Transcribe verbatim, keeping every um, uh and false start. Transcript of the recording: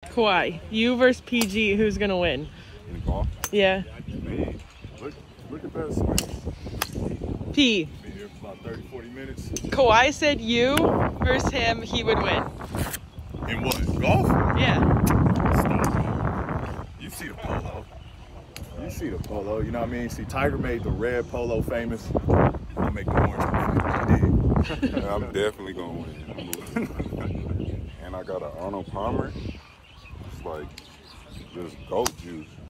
Kawhi, you versus P G, who's gonna win? In golf? Yeah. Me. Look, look at that swing. P. Been here for about thirty, forty minutes. Kawhi said you versus him, he would win. In what? Golf? Yeah. Stop. You see the polo. You see the polo, you know what I mean? See, Tiger made the red polo famous. I'll make the orange one famous. You dig? Yeah, I'm definitely going to win. And I got an Arnold Palmer. It's like just goat juice.